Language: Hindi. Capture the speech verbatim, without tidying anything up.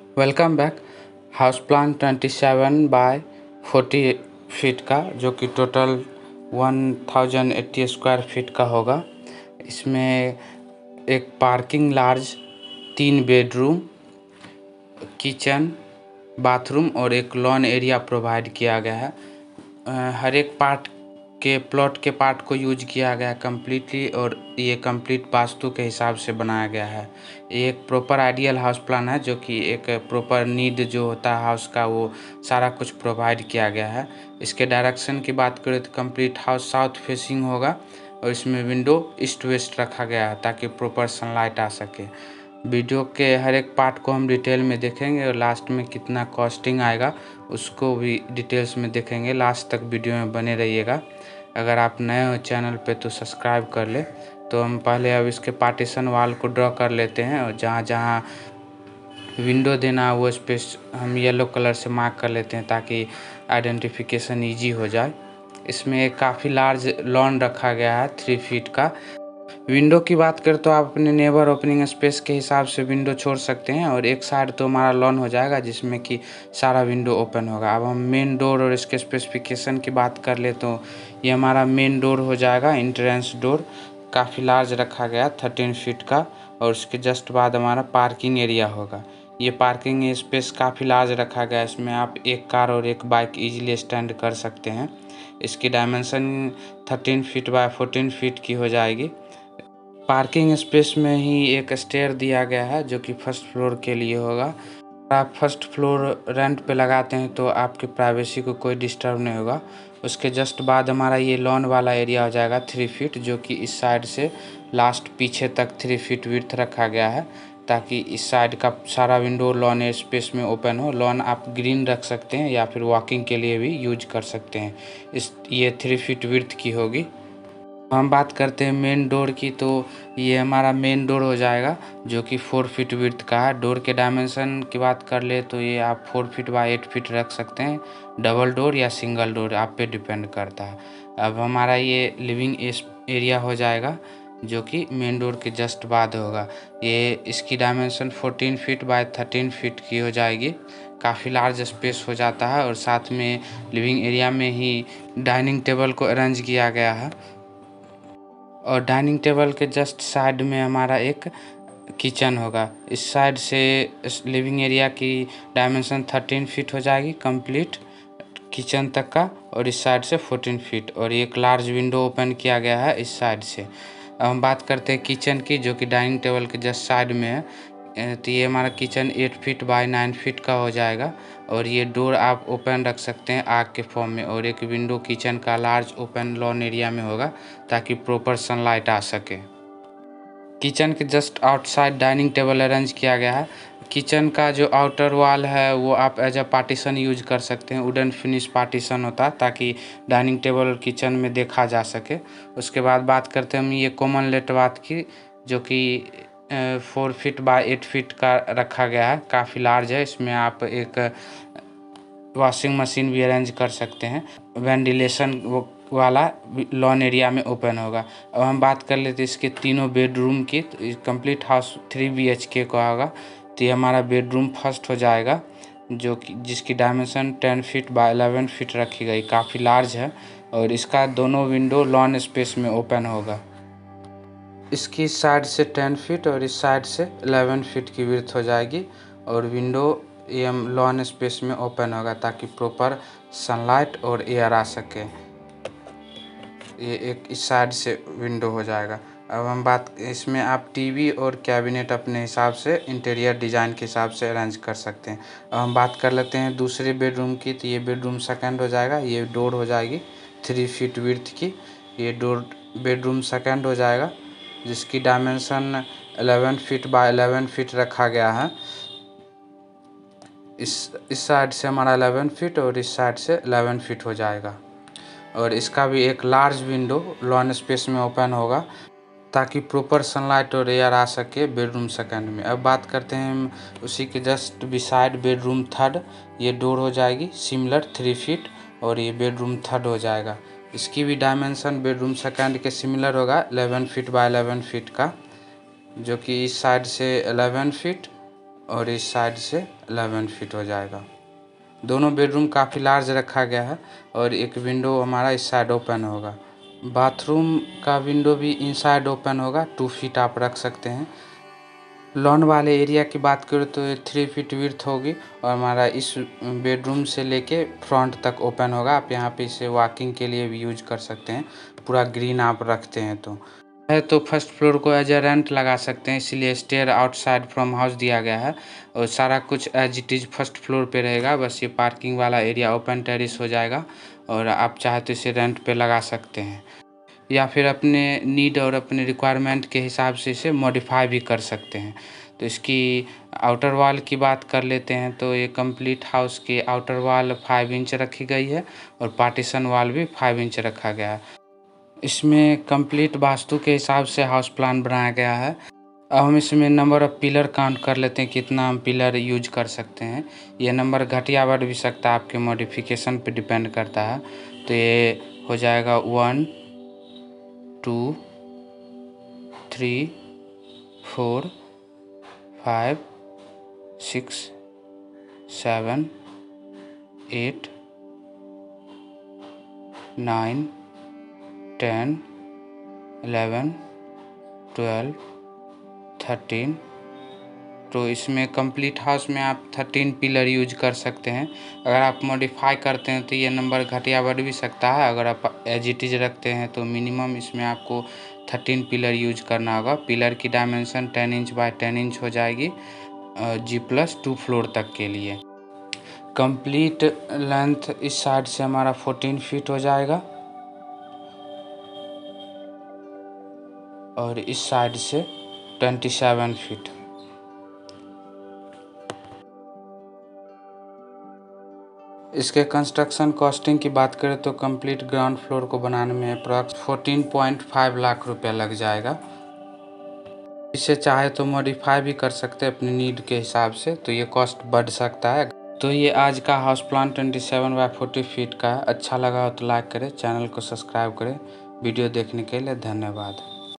Welcome back. House plan twenty seven by forty feet का, जो कि total one thousand eighty square feet का होगा। इसमें एक पार्किंग लार्ज, तीन बेडरूम, किचन, बाथरूम और एक लॉन एरिया प्रोवाइड किया गया है। अ, हर एक पार्ट के प्लॉट के पार्ट को यूज किया गया कम्प्लीटली, और ये कंप्लीट वास्तु के हिसाब से बनाया गया है। ये एक प्रॉपर आइडियल हाउस प्लान है, जो कि एक प्रॉपर नीड जो होता है हाउस का, वो सारा कुछ प्रोवाइड किया गया है। इसके डायरेक्शन की बात करें तो कंप्लीट हाउस साउथ फेसिंग होगा, और इसमें विंडो ईस्ट वेस्ट रखा गया है ताकि प्रॉपर सनलाइट आ सके। वीडियो के हर एक पार्ट को हम डिटेल में देखेंगे, और लास्ट में कितना कॉस्टिंग आएगा उसको भी डिटेल्स में देखेंगे। लास्ट तक वीडियो में बने रहिएगा। अगर आप नए हो चैनल पे तो सब्सक्राइब कर ले। तो हम पहले अब इसके पार्टीशन वाल को ड्रॉ कर लेते हैं, और जहाँ जहाँ विंडो देना है वो स्पेस हम येलो कलर से मार्क कर लेते हैं ताकि आइडेंटिफिकेशन ईजी हो जाए। इसमें एक काफ़ी लार्ज लॉन रखा गया है थ्री फीट का। विंडो की बात करें तो आप अपने नेबर ओपनिंग स्पेस के हिसाब से विंडो छोड़ सकते हैं, और एक साइड तो हमारा लॉन हो जाएगा जिसमें कि सारा विंडो ओपन होगा। अब हम मेन डोर और इसके स्पेसिफिकेशन की बात कर ले तो ये हमारा मेन डोर हो जाएगा, इंट्रेंस डोर काफ़ी लार्ज रखा गया थर्टीन फीट का। और उसके जस्ट बाद हमारा पार्किंग एरिया होगा। ये पार्किंग स्पेस काफ़ी लार्ज रखा गया है, इसमें आप एक कार और एक बाइक ईजिली स्टैंड कर सकते हैं। इसकी dimension thirteen feet by fourteen feet की हो जाएगी। पार्किंग स्पेस में ही एक स्टेयर दिया गया है जो कि फर्स्ट फ्लोर के लिए होगा। आप फर्स्ट फ्लोर रेंट पे लगाते हैं तो आपकी प्राइवेसी को कोई डिस्टर्ब नहीं होगा। उसके जस्ट बाद हमारा ये लॉन वाला एरिया हो जाएगा थ्री फीट, जो कि इस साइड से लास्ट पीछे तक थ्री फीट विड्थ रखा गया है ताकि इस साइड का सारा विंडो लॉन स्पेस में ओपन हो। लॉन आप ग्रीन रख सकते हैं या फिर वॉकिंग के लिए भी यूज कर सकते हैं। इस ये थ्री फीट विड्थ की होगी। हम बात करते हैं मेन डोर की, तो ये हमारा मेन डोर हो जाएगा जो कि फोर फीट विड्थ का है। डोर के डायमेंशन की बात कर ले तो ये आप four feet by eight feet रख सकते हैं, डबल डोर या सिंगल डोर आप पे डिपेंड करता है। अब हमारा ये लिविंग एरिया हो जाएगा जो कि मेन डोर के जस्ट बाद होगा। ये इसकी dimension fourteen feet by thirteen feet की हो जाएगी। काफ़ी लार्ज स्पेस हो जाता है, और साथ में लिविंग एरिया में ही डाइनिंग टेबल को अरेंज किया गया है। और डाइनिंग टेबल के जस्ट साइड में हमारा एक किचन होगा। इस साइड से इस लिविंग एरिया की डायमेंशन थर्टीन फीट हो जाएगी कंप्लीट किचन तक का, और इस साइड से फोर्टीन फीट, और एक लार्ज विंडो ओपन किया गया है इस साइड से। अब हम बात करते हैं किचन की, जो कि डाइनिंग टेबल के जस्ट साइड में है। तो ये हमारा kitchen eight feet by nine feet का हो जाएगा, और ये डोर आप ओपन रख सकते हैं आग के फॉर्म में, और एक विंडो किचन का लार्ज ओपन लॉन एरिया में होगा ताकि प्रॉपर सनलाइट आ सके। किचन के just outside dining table arrange किया गया है। किचन का जो आउटर वॉल है वो आप एज अ पार्टीशन यूज कर सकते हैं। वुडन फिनिश पार्टीशन होता है ताकि डाइनिंग टेबल और किचन में देखा जा सके। उसके बाद बात करते हैं हम ये कॉमन लेट बाथ की, जो कि four feet by eight feet का रखा गया है, काफ़ी लार्ज है। इसमें आप एक वॉशिंग मशीन भी अरेंज कर सकते हैं। वेंटिलेशन वाला लॉन एरिया में ओपन होगा। अब हम बात कर लेते हैं इसके तीनों बेडरूम की। तो complete house three B H K का होगा, तो ये हमारा बेडरूम फर्स्ट हो जाएगा, जो कि जिसकी dimension ten feet by eleven feet रखी गई, काफ़ी लार्ज है। और इसका दोनों विंडो लॉन स्पेस में ओपन होगा। इसकी साइड से टेन फीट और इस साइड से इलेवन फीट की विड्थ हो जाएगी, और विंडो ये लॉन स्पेस में ओपन होगा ताकि प्रॉपर सनलाइट और एयर आ सके। ये एक इस साइड से विंडो हो जाएगा। अब हम बात, इसमें आप टीवी और कैबिनेट अपने हिसाब से इंटीरियर डिज़ाइन के हिसाब से अरेंज कर सकते हैं। अब हम बात कर लेते हैं दूसरे बेडरूम की, तो ये बेडरूम सेकंड हो जाएगा। ये डोर हो जाएगी थ्री फीट विड्थ की। ये डोर बेडरूम सेकंड हो जाएगा, जिसकी dimension eleven feet by eleven feet रखा गया है। इस इस साइड से हमारा इलेवन फीट और इस साइड से इलेवन फीट हो जाएगा, और इसका भी एक लार्ज विंडो लॉन स्पेस में ओपन होगा ताकि प्रॉपर सनलाइट और एयर आ सके बेडरूम सेकंड में। अब बात करते हैं हम उसी के जस्ट बिसाइड बेडरूम थर्ड। ये डोर हो जाएगी सिमिलर थ्री फीट, और ये बेडरूम थर्ड हो जाएगा। इसकी भी डायमेंशन बेडरूम सेकंड के सिमिलर होगा, eleven feet by eleven feet का, जो कि इस साइड से इलेवन फीट और इस साइड से ग्यारह फीट हो जाएगा। दोनों बेडरूम काफ़ी लार्ज रखा गया है और एक विंडो हमारा इस साइड ओपन होगा। बाथरूम का विंडो भी इनसाइड ओपन होगा, टू फीट आप रख सकते हैं। लॉन वाले एरिया की बात करें तो ये थ्री फीट विड्थ होगी और हमारा इस बेडरूम से लेके फ्रंट तक ओपन होगा। आप यहाँ पे इसे वॉकिंग के लिए भी यूज कर सकते हैं, पूरा ग्रीन आप रखते हैं तो है तो फर्स्ट फ्लोर को एज ए रेंट लगा सकते हैं, इसलिए स्टेयर आउटसाइड फ्रॉम हाउस दिया गया है और सारा कुछ as it is first floor पे रहेगा। बस ये पार्किंग वाला एरिया ओपन टेरिस हो जाएगा और आप चाहे तो इसे रेंट पे लगा सकते हैं या फिर अपने नीड और अपने रिक्वायरमेंट के हिसाब से इसे मॉडिफाई भी कर सकते हैं। तो इसकी आउटर वॉल की बात कर लेते हैं तो ये कंप्लीट हाउस की आउटर वॉल फाइव इंच रखी गई है और पार्टीशन वॉल भी फाइव इंच रखा गया है। इसमें कंप्लीट वास्तु के हिसाब से हाउस प्लान बनाया गया है। अब हम इसमें नंबर ऑफ़ पिलर काउंट कर लेते हैं, कितना हम पिलर यूज कर सकते हैं। ये नंबर घटिया बढ़ भी सकता है, आपके मॉडिफिकेशन पे डिपेंड करता है। तो ये हो जाएगा one two three four five six seven eight nine ten eleven twelve thirteen. तो इसमें कंप्लीट हाउस में आप थर्टीन पिलर यूज कर सकते हैं। अगर आप मॉडिफाई करते हैं तो ये नंबर घटिया बढ़ भी सकता है। अगर आप एज इट इज रखते हैं तो मिनिमम इसमें आपको थर्टीन पिलर यूज करना होगा। पिलर की dimension ten inch by ten inch हो जाएगी जी प्लस टू फ्लोर तक के लिए। कंप्लीट लेंथ इस साइड से हमारा फोर्टीन फीट हो जाएगा और इस साइड से ट्वेंटी सेवन फीट। इसके कंस्ट्रक्शन कॉस्टिंग की बात करें तो कंप्लीट ग्राउंड फ्लोर को बनाने में approx fourteen point five lakh रुपया लग जाएगा। इसे चाहे तो मॉडिफाई भी कर सकते हैं अपनी नीड के हिसाब से, तो ये कॉस्ट बढ़ सकता है। तो ये आज का house plan twenty seven by forty feet का है। अच्छा लगा हो तो लाइक करें, चैनल को सब्सक्राइब करें। वीडियो देखने के लिए धन्यवाद।